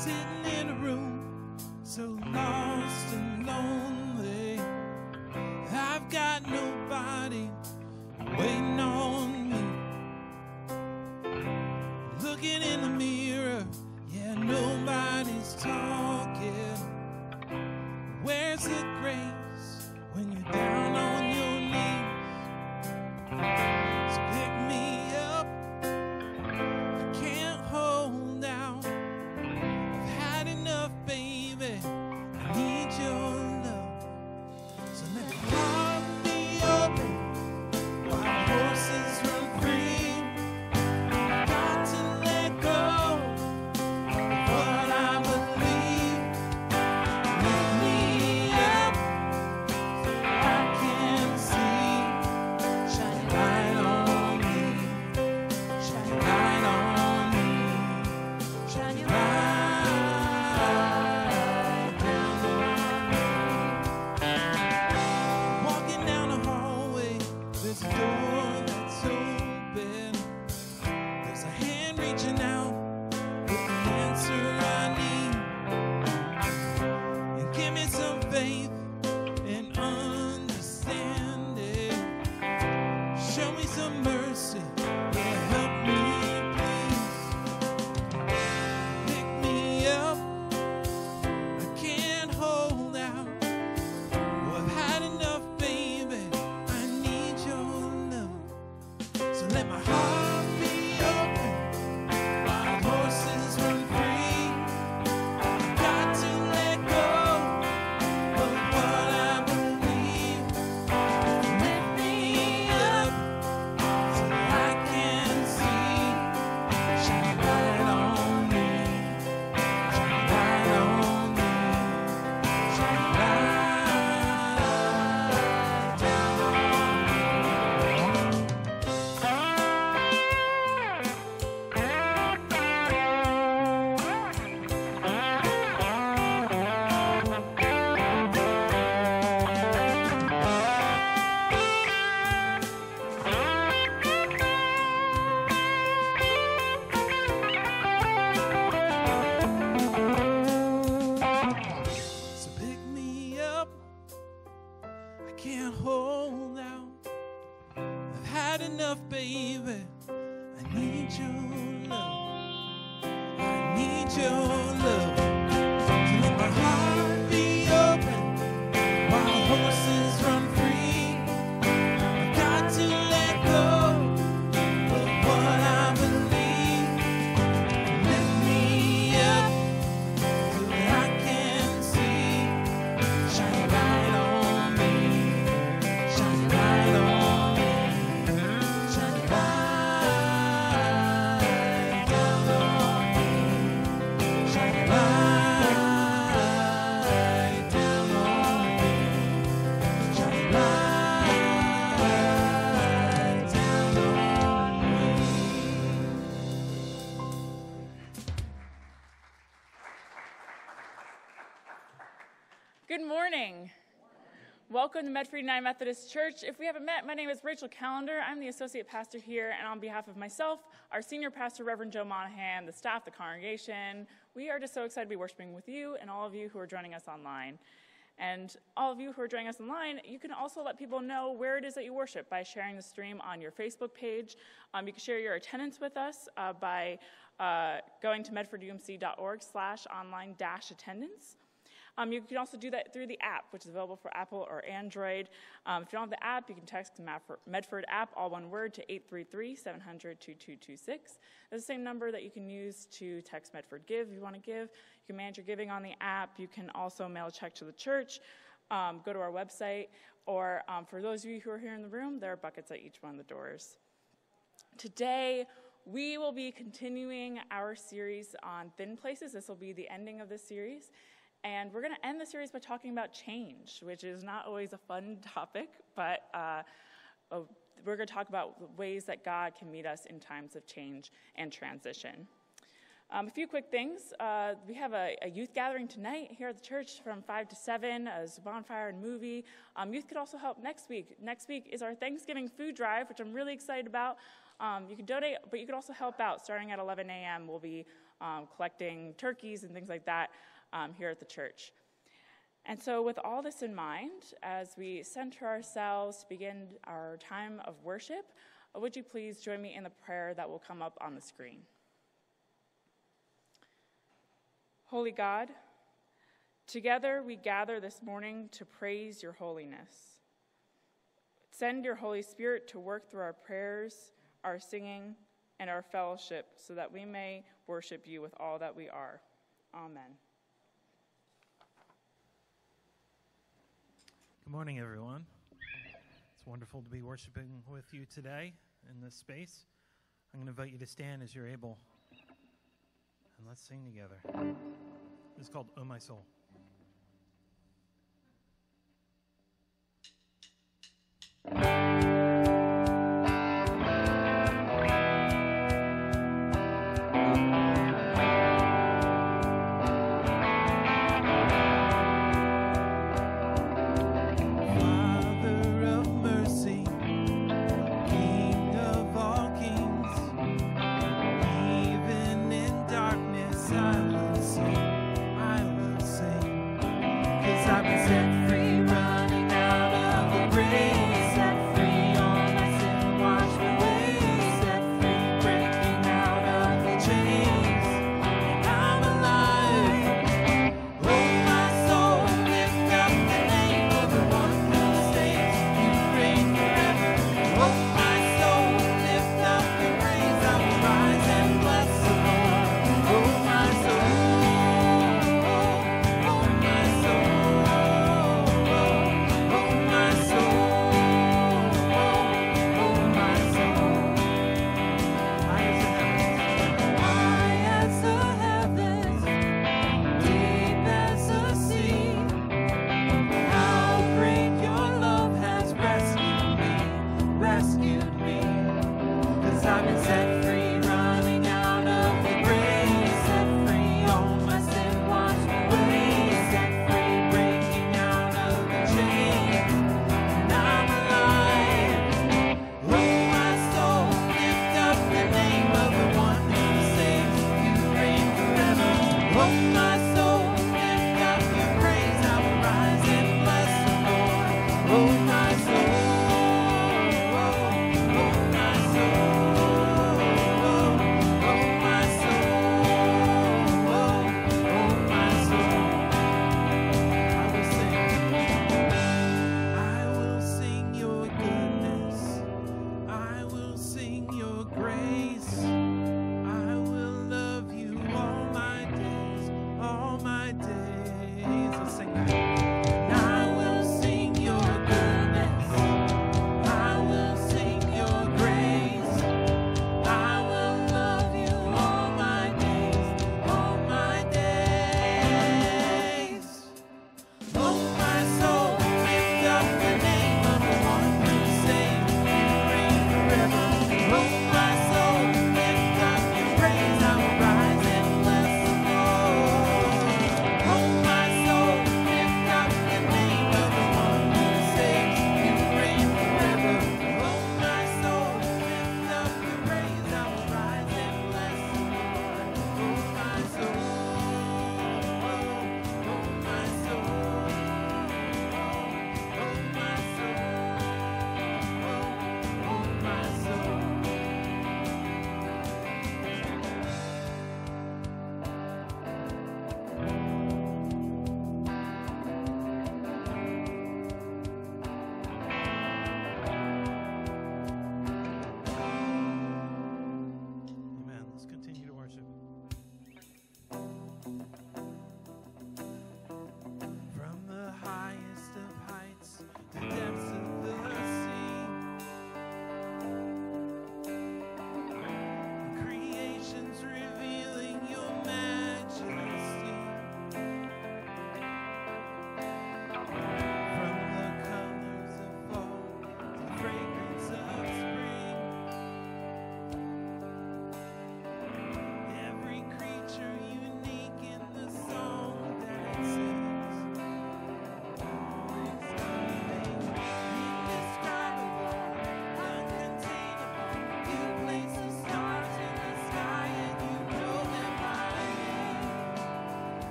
sitting in a room so lost and lonely. I've got nobody waiting on me. Looking in the mirror, yeah, nobody's talking. Where's the grace when you're down on your knees? So pick me up, I can't hold out. I've had enough, baby, I need your love. So let my heart be open, wild horses run free. Got to let go of what I believe. Lift me up so I can see. Shine a light on me. Shine a light on me. Shine a light down on me. Walking down the hallway, there's a door that's open. There's a hand reaching out with the answer I need. And give me some faith and understanding. Show me some mercy, yeah, help me please. Pick me up, I can't hold out. Oh, I've had enough, baby, I need your love. So let my heart be open, wild horses run free. Got to let go of what I believe. Lift me up so I can see. Shine a light on me. Shine a light on me. Shine a light down on me. So pick me up, I can't hold out. I've had enough, baby, I need your love. I need your love. So let my heart be open, wild horses run free. I've got to let go of what I believe. Lift me up so that I can see. Shine a light on me. Shine a light on me. Shine a light down on me. Shine a light down on me. Shine a light down on me. Good morning. Welcome to Medford United Methodist Church. If we haven't met, my name is Rachel Callender. I'm the associate pastor here, and on behalf of myself, our senior pastor, Reverend Joe Monahan, the staff, the congregation, we are just so excited to be worshiping with you and all of you who are joining us online. And all of you who are joining us online, you can also let people know where it is that you worship by sharing the stream on your Facebook page. You can share your attendance with us by going to medfordumc.org/online-attendance. You can also do that through the app, which is available for Apple or Android. If you don't have the app, you can text Medford app, all one word, to 833-700-2226. That's the same number that you can use to text Medford Give if you want to give. You can manage your giving on the app. You can also mail a check to the church, go to our website, or for those of you who are here in the room, there are buckets at each one of the doors. Today, we will be continuing our series on thin places. This will be the ending of this series. And we're going to end the series by talking about change, which is not always a fun topic, but we're going to talk about ways that God can meet us in times of change and transition. A few quick things. We have a youth gathering tonight here at the church from 5 to 7 as a bonfire and movie. Youth could also help next week. Next week is our Thanksgiving food drive, which I'm really excited about. You can donate, but you can also help out. Starting at 11 a.m., we'll be collecting turkeys and things like that here at the church. And so with all this in mind, as we center ourselves to begin our time of worship, would you please join me in the prayer that will come up on the screen? Holy God, together we gather this morning to praise your holiness. Send your Holy Spirit to work through our prayers, our singing, and our fellowship so that we may worship you with all that we are. Amen. Good morning, everyone. It's wonderful to be worshiping with you today in this space. I'm going to invite you to stand as you're able, and let's sing together. This is called Oh My Soul. I will sing.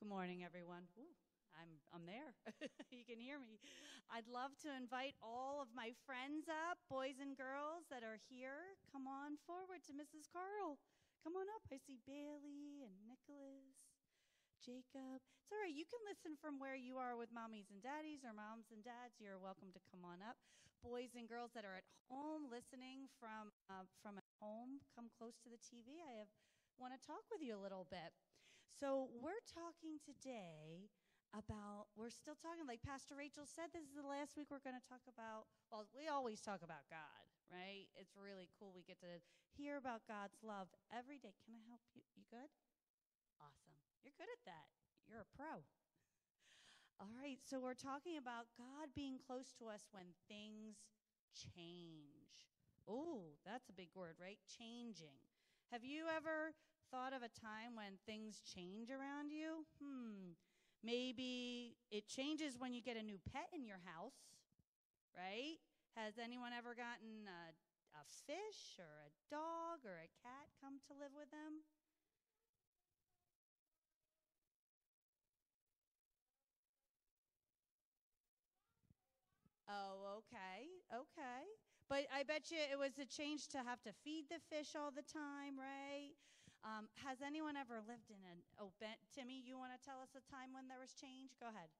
morning, everyone. Ooh, I'm there. You can hear me. I'd love to invite all of my friends up, boys and girls that are here. Come on forward to Mrs. Carl. Come on up. I see Bailey and Nicholas, Jacob. It's all right. You can listen from where you are with mommies and daddies or moms and dads. You're welcome to come on up. Boys and girls that are at home listening from at home, come close to the TV. I want to talk with you a little bit. So we're talking today about, we're still talking, like Pastor Rachel said, this is the last week we're going to talk about, well, we always talk about God, right? It's really cool. We get to hear about God's love every day. Can I help you? You good? Awesome. You're good at that. You're a pro. All right, so we're talking about God being close to us when things change. Oh, that's a big word, right? Changing. Have you ever thought of a time when things change around you? Maybe it changes when you get a new pet in your house, right? Has anyone ever gotten a fish or a dog or a cat come to live with them? Oh, okay. But I bet you it was a change to have to feed the fish all the time, right? Has anyone ever lived in an, Timmy, you want to tell us a time when there was change? Go ahead.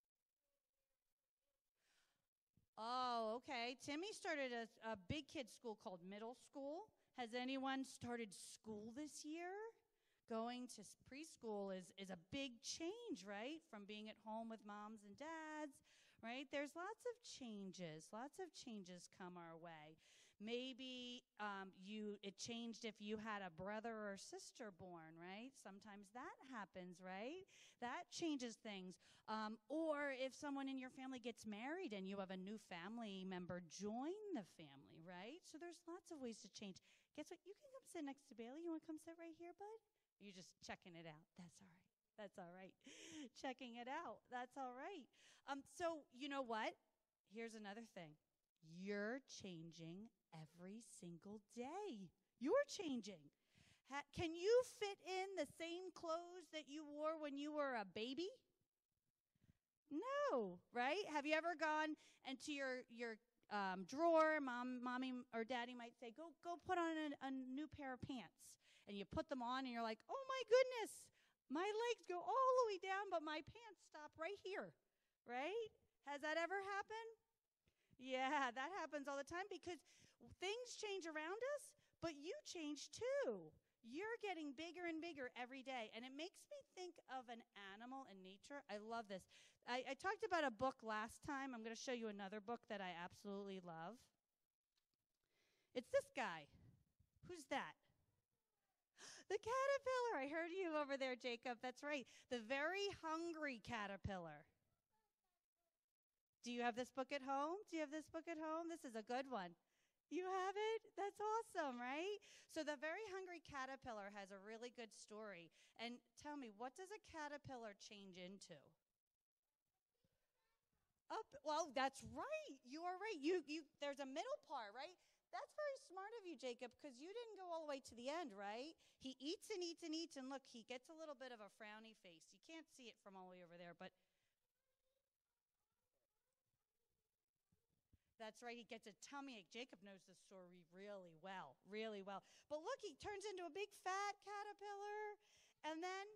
Oh, okay. Timmy started a big kid school called middle school. Has anyone started school this year? Going to preschool is a big change, right? From being at home with moms and dads, right? There's lots of changes. Lots of changes come our way. Maybe it changed if you had a brother or sister born, right? Sometimes that happens, right? That changes things. Or if someone in your family gets married and you have a new family member join the family, right? So there's lots of ways to change. Guess what? You can come sit next to Bailey. You want to come sit right here, bud? You're just checking it out. That's all right. That's all right. Checking it out. That's all right. So you know what? Here's another thing. You're changing every single day. You're changing. Can you fit in the same clothes that you wore when you were a baby? No, right? Have you ever gone into your drawer? Mommy or daddy might say, go put on a new pair of pants. And you put them on and you're like, oh my goodness, my legs go all the way down, but my pants stop right here, right? Has that ever happened? Yeah, that happens all the time because things change around us, but you change too. You're getting bigger and bigger every day, and it makes me think of an animal in nature. I love this. I talked about a book last time. I'm going to show you another book that I absolutely love. It's this guy. Who's that? The caterpillar. I heard you over there, Jacob. That's right. The Very Hungry Caterpillar. Do you have this book at home? This is a good one. You have it? That's awesome, right? So the Very Hungry Caterpillar has a really good story. And tell me, what does a caterpillar change into? Up. Well, that's right. You are right. There's a middle part, right? That's very smart of you, Jacob, because you didn't go all the way to the end, right? He eats and eats and eats, and look, he gets a little bit of a frowny face. You can't see it from all the way over there, but that's right. He gets a tummy ache. Jacob knows the story really well, really well. But look, he turns into a big fat caterpillar, and then,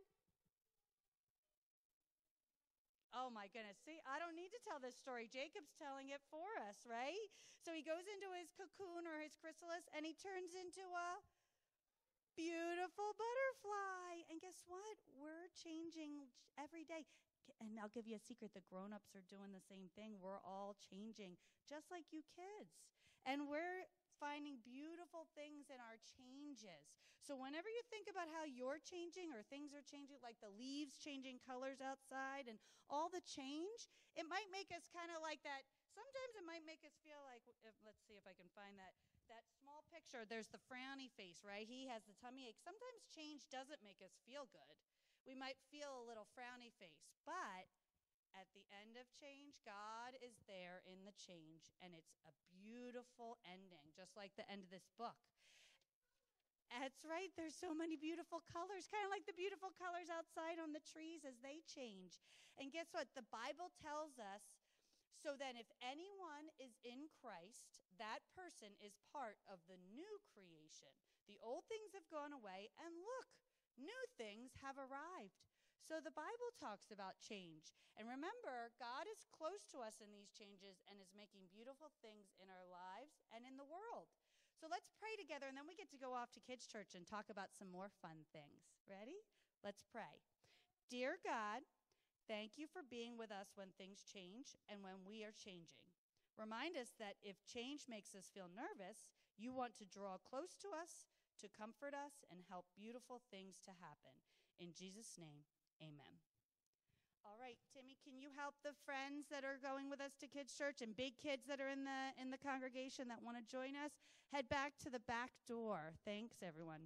oh my goodness. See, I don't need to tell this story. Jacob's telling it for us, right? So he goes into his cocoon or his chrysalis, and he turns into a beautiful butterfly. And guess what? We're changing every day. And I'll give you a secret. The grown-ups are doing the same thing. We're all changing, just like you kids. And we're finding beautiful things in our changes. So whenever you think about how you're changing or things are changing, like the leaves changing colors outside and all the change, it might make us kind of like that. Sometimes it might make us feel like, let's see if I can find that small picture. There's the frowny face, right? He has the tummy ache. Sometimes change doesn't make us feel good. We might feel a little frowny face, but at the end of change, God is there in the change, and it's a beautiful ending, just like the end of this book. That's right. There's so many beautiful colors, kind of like the beautiful colors outside on the trees as they change. And guess what? The Bible tells us, so then if anyone is in Christ, that person is part of the new creation. The old things have gone away, and look, new things have arrived. So the Bible talks about change. And remember, God is close to us in these changes and is making beautiful things in our lives and in the world. So let's pray together, and then we get to go off to Kids Church and talk about some more fun things. Ready? Let's pray. Dear God, thank you for being with us when things change and when we are changing. Remind us that if change makes us feel nervous, you want to draw close to us, to comfort us, and help beautiful things to happen. In Jesus' name, amen. All right, Timmy, can you help the friends that are going with us to Kids Church and big kids that are in the congregation that want to join us? Head back to the back door. Thanks, everyone.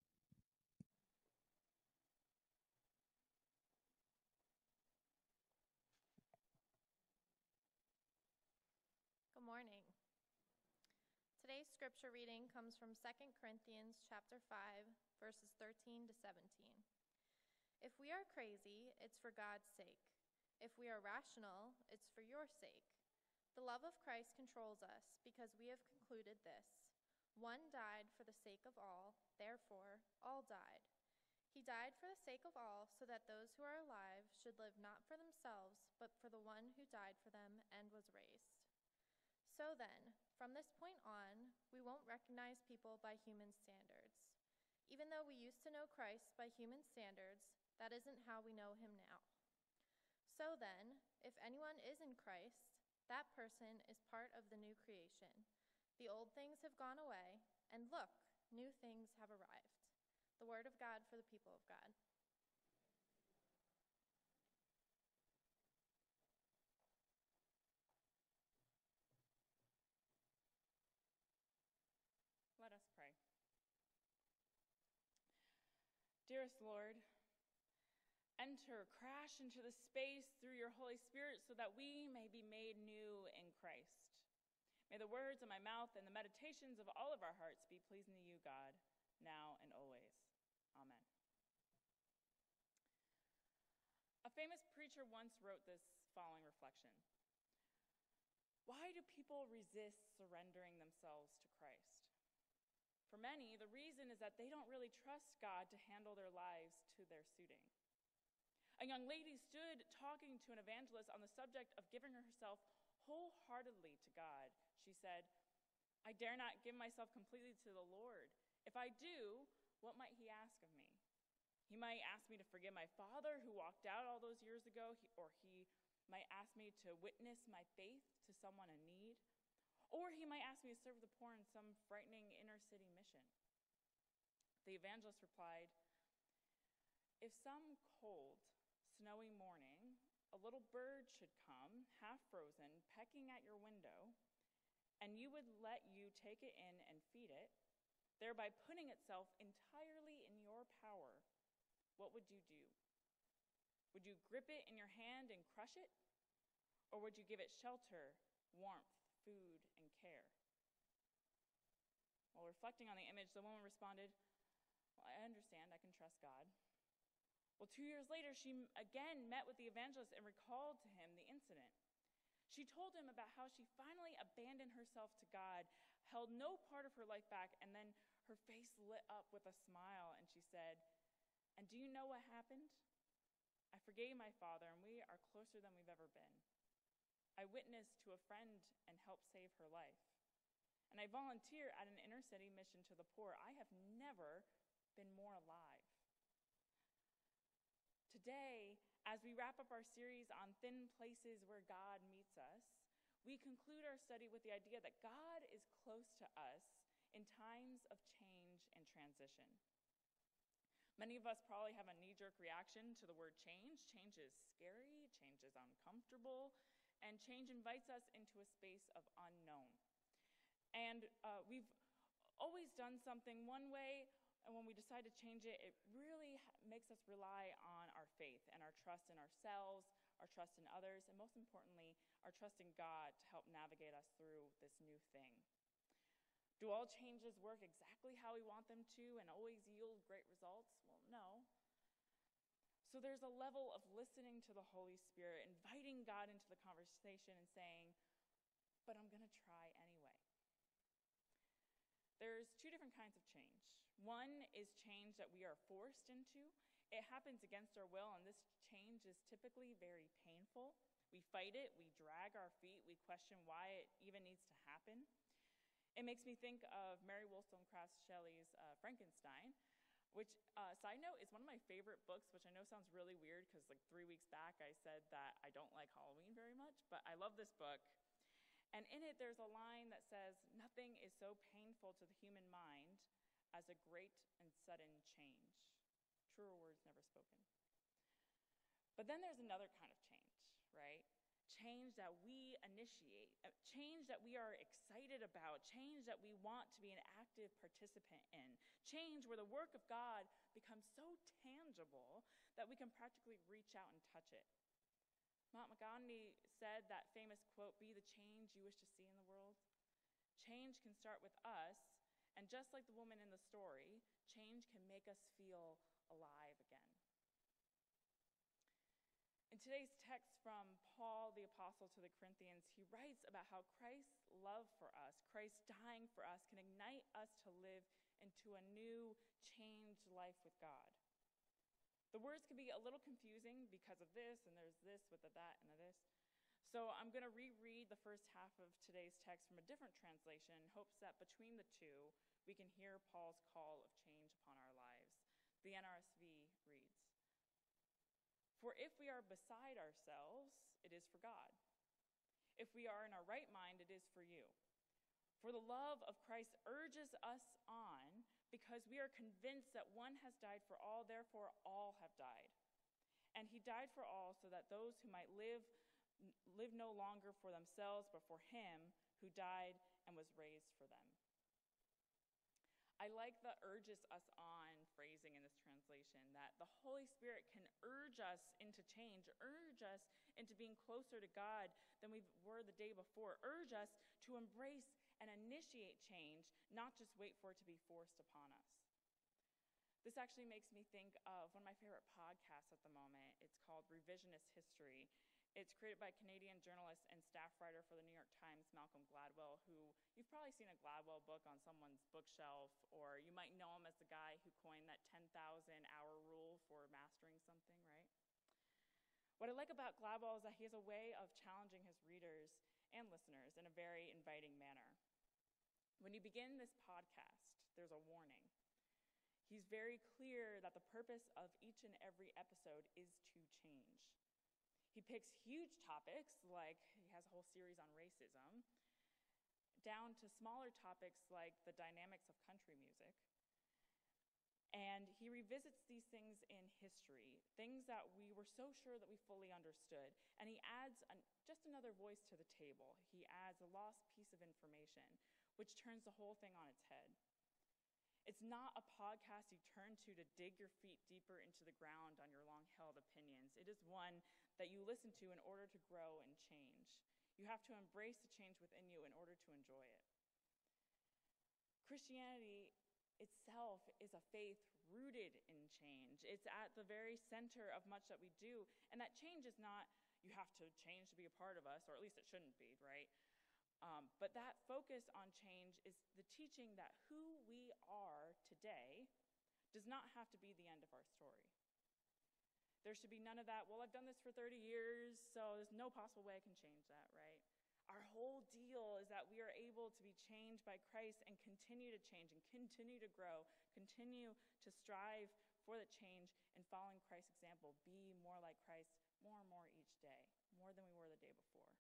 Good morning. Today's scripture reading comes from 2 Corinthians chapter 5, verses 13 to 17. If we are crazy, it's for God's sake. If we are rational, it's for your sake. The love of Christ controls us because we have concluded this. One died for the sake of all, therefore all died. He died for the sake of all so that those who are alive should live not for themselves, but for the one who died for them and was raised. So then, from this point on, we won't recognize people by human standards. Even though we used to know Christ by human standards, that isn't how we know him now. So then, if anyone is in Christ, that person is part of the new creation. The old things have gone away, and look, new things have arrived. The word of God for the people of God. Let us pray. Dearest Lord, crash into the space through your Holy Spirit so that we may be made new in Christ. May the words of my mouth and the meditations of all of our hearts be pleasing to you, God, now and always. Amen. A famous preacher once wrote this following reflection. Why do people resist surrendering themselves to Christ? For many, the reason is that they don't really trust God to handle their lives to their suiting. A young lady stood talking to an evangelist on the subject of giving herself wholeheartedly to God. She said, I dare not give myself completely to the Lord. If I do, what might he ask of me? He might ask me to forgive my father who walked out all those years ago, or he might ask me to witness my faith to someone in need, or he might ask me to serve the poor in some frightening inner city mission. The evangelist replied, if some cold, snowy morning, a little bird should come, half frozen, pecking at your window, and you would let you take it in and feed it, thereby putting itself entirely in your power, what would you do? Would you grip it in your hand and crush it? Or would you give it shelter, warmth, food, and care? While reflecting on the image, the woman responded, well, I understand, I can trust God. Well, 2 years later, she again met with the evangelist and recalled to him the incident. She told him about how she finally abandoned herself to God, held no part of her life back, and then her face lit up with a smile, and she said, and do you know what happened? I forgave my father, and we are closer than we've ever been. I witnessed to a friend and helped save her life. And I volunteer at an inner city mission to the poor. I have never been more alive. Today, as we wrap up our series on thin places where God meets us, we conclude our study with the idea that God is close to us in times of change and transition. Many of us probably have a knee-jerk reaction to the word change. Change is scary, change is uncomfortable, and change invites us into a space of unknown. And we've always done something one way, and when we decide to change it, it really makes us rely on our faith and our trust in ourselves, our trust in others, and most importantly, our trust in God to help navigate us through this new thing. Do all changes work exactly how we want them to and always yield great results? Well, no. So there's a level of listening to the Holy Spirit, inviting God into the conversation and saying, but I'm going to try anyway. There's two different kinds of change. One is change that we are forced into. It happens against our will, and this change is typically very painful. We fight it, we drag our feet, we question why it even needs to happen. It makes me think of Mary Wollstonecraft Shelley's Frankenstein, which, side note, is one of my favorite books, which I know sounds really weird because like 3 weeks back I said that I don't like Halloween very much, but I love this book. And in it there's a line that says, "Nothing is so painful to the human mind as a great and sudden change." Truer words never spoken. But then there's another kind of change, right? Change that we initiate, change that we are excited about, change that we want to be an active participant in, change where the work of God becomes so tangible that we can practically reach out and touch it. Mahatma Gandhi said that famous quote, "Be the change you wish to see in the world." Change can start with us, and just like the woman in the story, change can make us feel alive again. In today's text from Paul the Apostle to the Corinthians, he writes about how Christ's love for us, Christ dying for us, can ignite us to live into a new, changed life with God. The words can be a little confusing because of this, and there's this with the that and the this. So I'm going to reread the first half of today's text from a different translation in hopes that between the two, we can hear Paul's call of change upon our lives. The NRSV reads, "For if we are beside ourselves, it is for God. If we are in our right mind, it is for you. For the love of Christ urges us on, because we are convinced that one has died for all, therefore all have died. And he died for all, so that those who might live no longer for themselves, but for him who died and was raised for them." I like the "urges us on" phrasing in this translation, that the Holy Spirit can urge us into change, urge us into being closer to God than we were the day before, urge us to embrace and initiate change, not just wait for it to be forced upon us. This actually makes me think of one of my favorite podcasts at the moment. It's called Revisionist History. It's created by Canadian journalist and staff writer for the New York Times, Malcolm Gladwell, who you've probably seen a Gladwell book on someone's bookshelf, or you might know him as the guy who coined that 10,000-hour rule for mastering something, right? What I like about Gladwell is that he has a way of challenging his readers and listeners in a very inviting manner. When you begin this podcast, there's a warning. He's very clear that the purpose of each and every episode is to change. He picks huge topics, like he has a whole series on racism, down to smaller topics like the dynamics of country music. And he revisits these things in history, things that we were so sure that we fully understood. And he adds just another voice to the table. He adds a lost piece of information, which turns the whole thing on its head. It's not a podcast you turn to dig your feet deeper into the ground on your long-held opinions. It is one that you listen to in order to grow and change. You have to embrace the change within you in order to enjoy it. Christianity itself is a faith rooted in change. It's at the very center of much that we do. And that change is not, you have to change to be a part of us, or at least it shouldn't be, right? But that focus on change is the teaching that who we are today does not have to be the end of our story. There should be none of that, well, I've done this for 30 years, so there's no possible way I can change that, right? Our whole deal is that we are able to be changed by Christ and continue to change and continue to grow, continue to strive for the change and following Christ's example, be more like Christ more and more each day, more than we were the day before.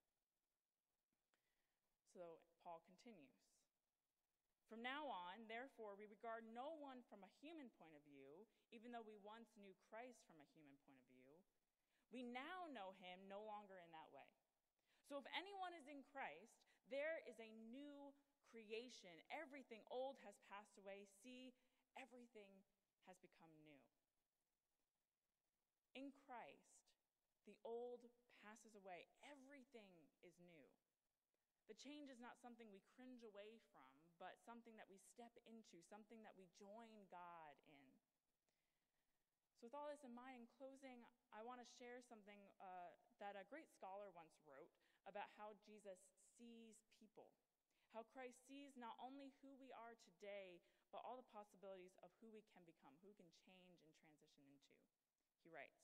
So Paul continues. "From now on, therefore, we regard no one from a human point of view, even though we once knew Christ from a human point of view. We now know him no longer in that way. So if anyone is in Christ, there is a new creation. Everything old has passed away. See, everything has become new." In Christ, the old passes away. Everything is new. The change is not something we cringe away from, but something that we step into, something that we join God in. So with all this in mind, in closing, I want to share something that a great scholar once wrote about how Jesus sees people, how Christ sees not only who we are today, but all the possibilities of who we can become, who we can change and transition into. He writes,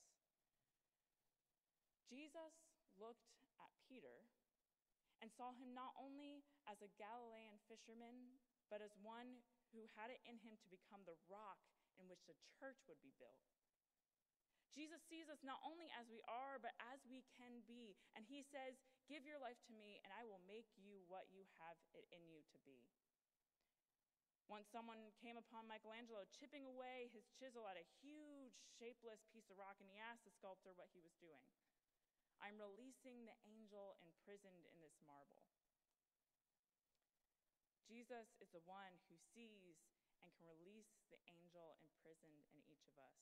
Jesus looked at Peter and saw him not only as a Galilean fisherman, but as one who had it in him to become the rock in which the church would be built. Jesus sees us not only as we are, but as we can be. And he says, give your life to me, and I will make you what you have it in you to be. Once someone came upon Michelangelo chipping away his chisel at a huge, shapeless piece of rock, and he asked the sculptor what he was doing. I'm releasing the angel imprisoned in this marble. Jesus is the one who sees and can release the angel imprisoned in each of us.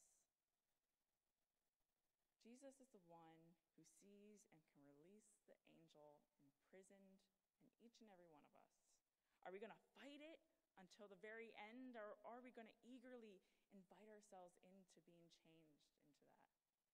Jesus is the one who sees and can release the angel imprisoned in each and every one of us. Are we going to fight it until the very end, or are we going to eagerly invite ourselves into being changed into that?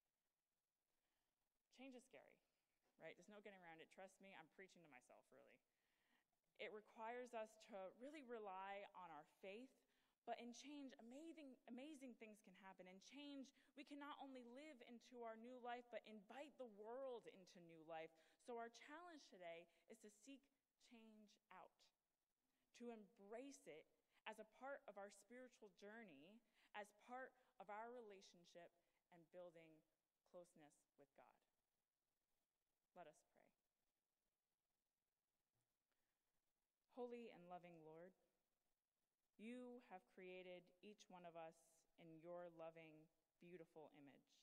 Change is scary, right? There's no getting around it. Trust me, I'm preaching to myself, really. It requires us to really rely on our faith. But in change, amazing things can happen. In change, we can not only live into our new life, but invite the world into new life. So our challenge today is to seek change out, to embrace it as a part of our spiritual journey, as part of our relationship and building closeness with God. Let us pray. Holy and loving Lord, you have created each one of us in your loving, beautiful image.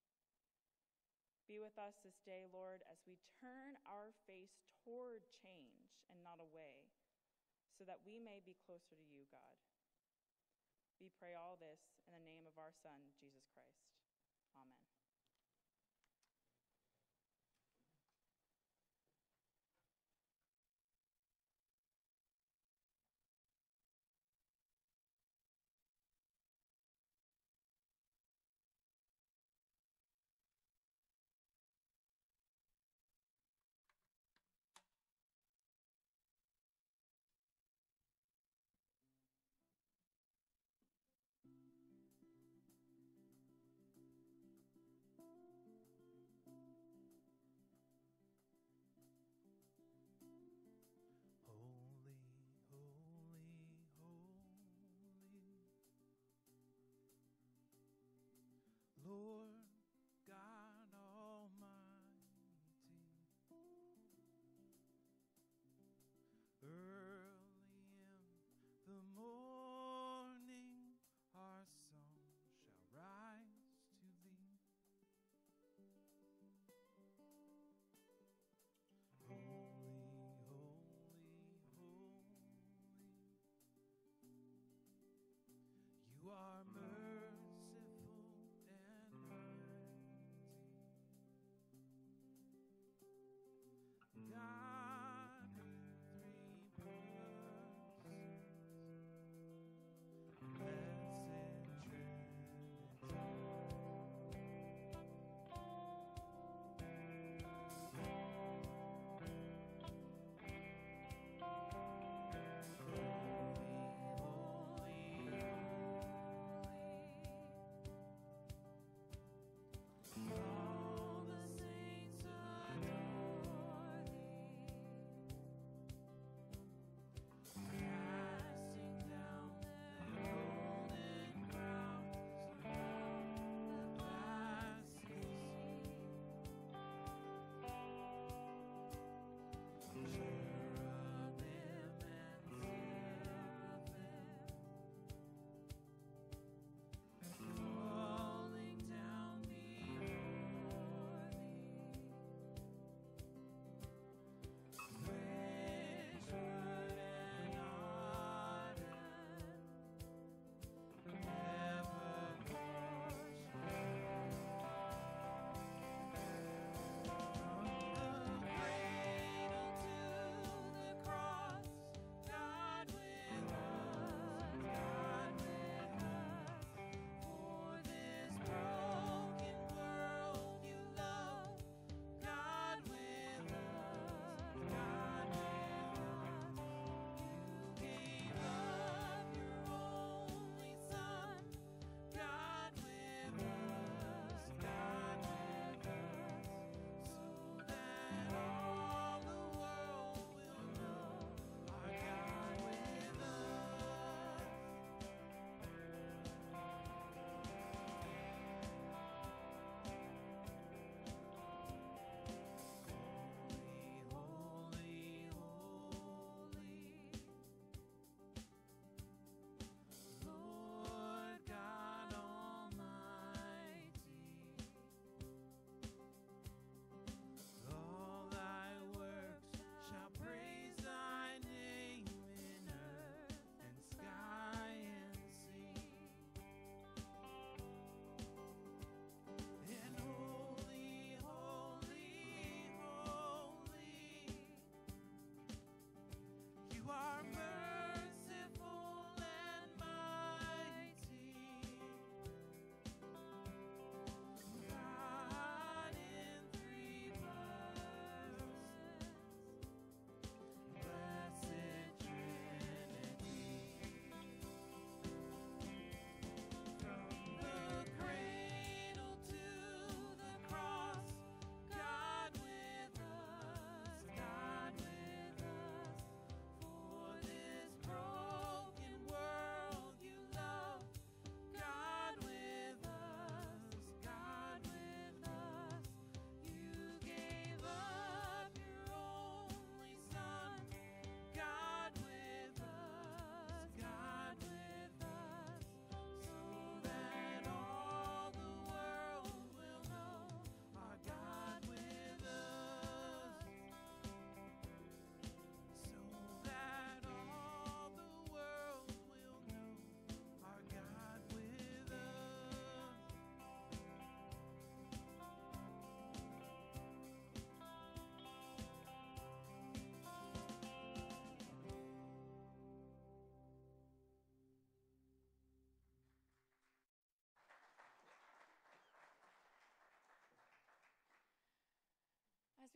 Be with us this day, Lord, as we turn our face toward change and not away, so that we may be closer to you, God. We pray all this in the name of our Son, Jesus Christ. Amen.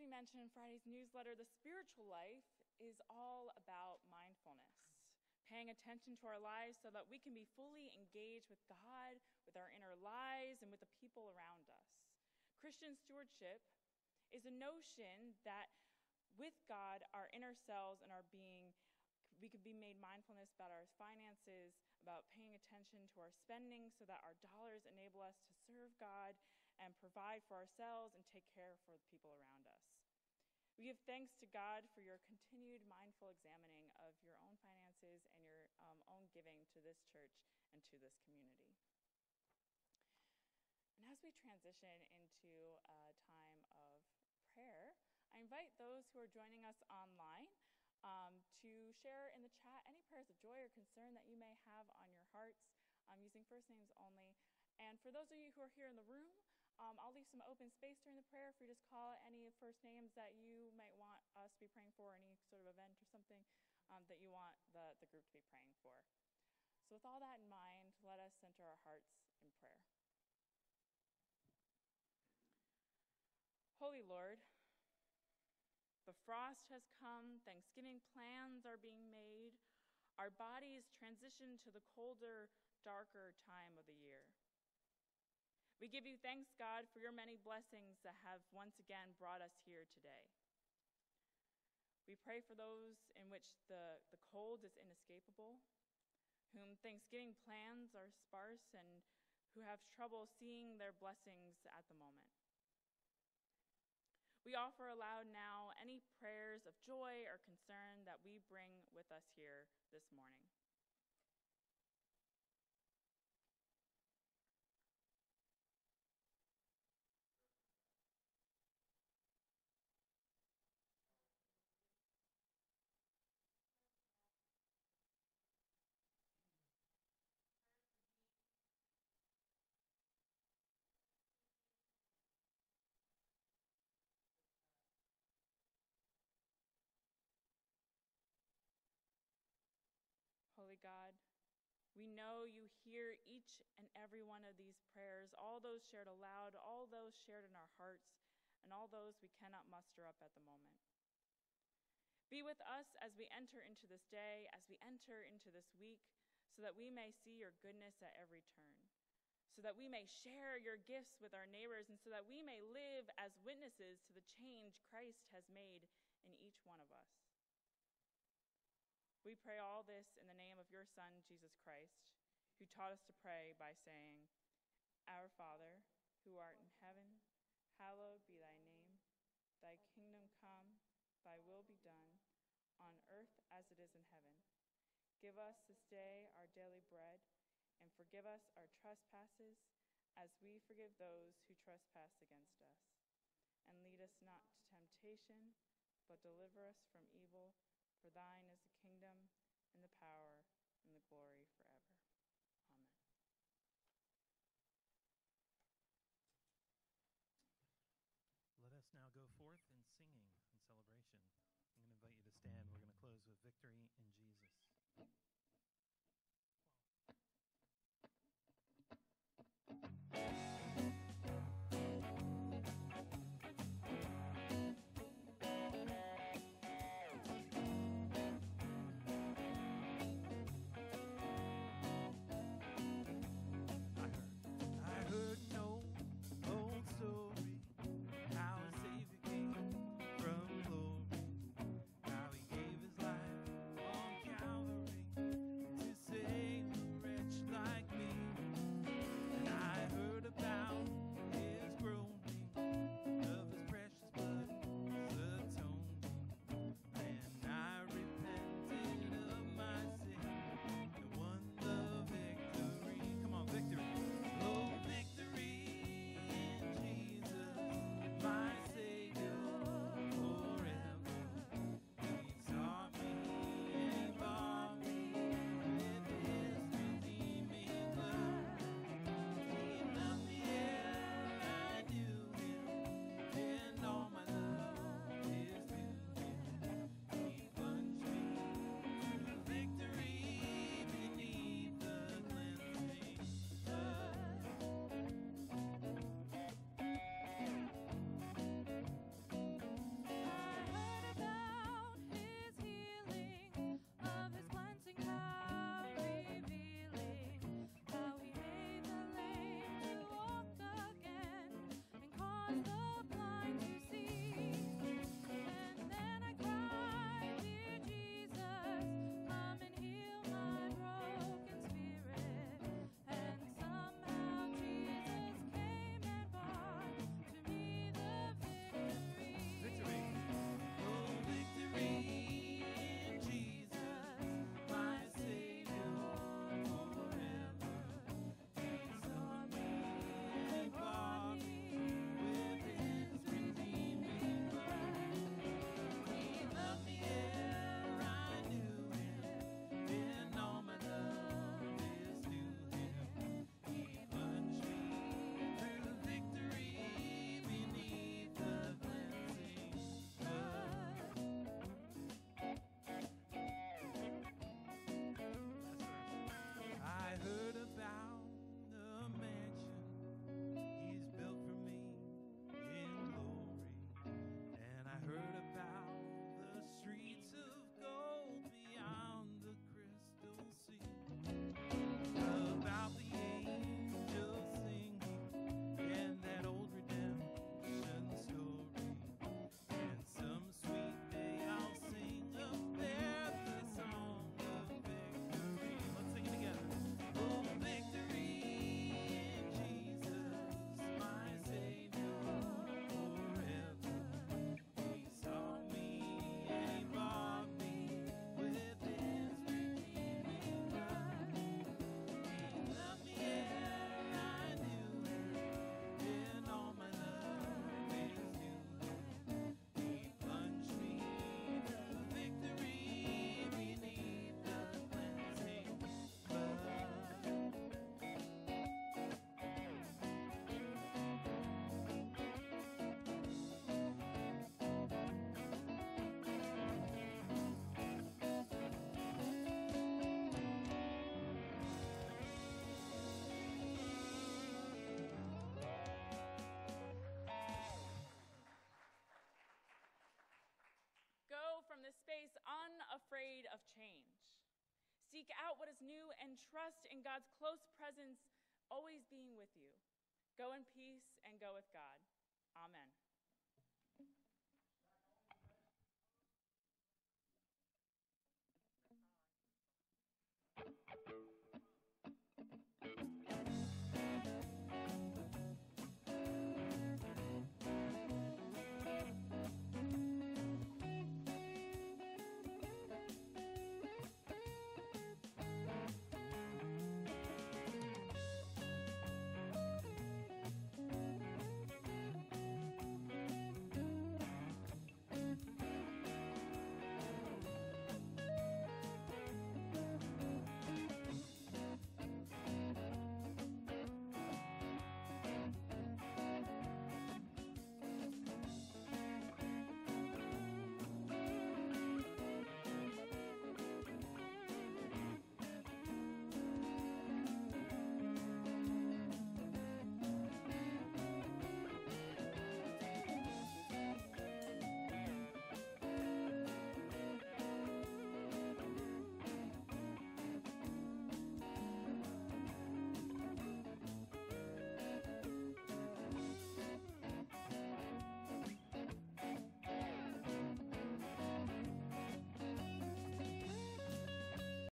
we mentioned in Friday's newsletter, the spiritual life is all about mindfulness, paying attention to our lives so that we can be fully engaged with God, with our inner lives, and with the people around us. Christian stewardship is a notion that with God, our inner selves and our being, we could be made mindfulness about our finances, about paying attention to our spending so that our dollars enable us to serve God and provide for ourselves and take care for the people around us. We give thanks to God for your continued mindful examining of your own finances and your own giving to this church and to this community. And as we transition into a time of prayer, I invite those who are joining us online to share in the chat any prayers of joy or concern that you may have on your hearts, using first names only. And for those of you who are here in the room, I'll leave some open space during the prayer for you to just call any first names that you might want us to be praying for, any sort of event or something that you want the group to be praying for. So with all that in mind, let us center our hearts in prayer. Holy Lord, the frost has come, Thanksgiving plans are being made, our bodies transition to the colder, darker time of the year. We give you thanks, God, for your many blessings that have once again brought us here today. We pray for those in which the cold is inescapable, whom Thanksgiving plans are sparse and who have trouble seeing their blessings at the moment. We offer aloud now any prayers of joy or concern that we bring with us here this morning. Holy God, we know you hear each and every one of these prayers, all those shared aloud, all those shared in our hearts, and all those we cannot muster up at the moment. Be with us as we enter into this day, as we enter into this week, so that we may see your goodness at every turn, so that we may share your gifts with our neighbors, and so that we may live as witnesses to the change Christ has made in each one of us. We pray all this in the name of your Son, Jesus Christ, who taught us to pray by saying, Our Father, who art in heaven, hallowed be thy name. Thy kingdom come, thy will be done, on earth as it is in heaven. Give us this day our daily bread, and forgive us our trespasses, as we forgive those who trespass against us. And lead us not to temptation, but deliver us from evil. For thine is the kingdom, and the power, and the glory forever. Amen. Let us now go forth in singing and celebration. I'm going to invite you to stand. We're going to close with Victory in Jesus. From glory, how he gave his life on Calvary. of change. Seek out what is new and trust in God's close presence always being with you. Go in peace and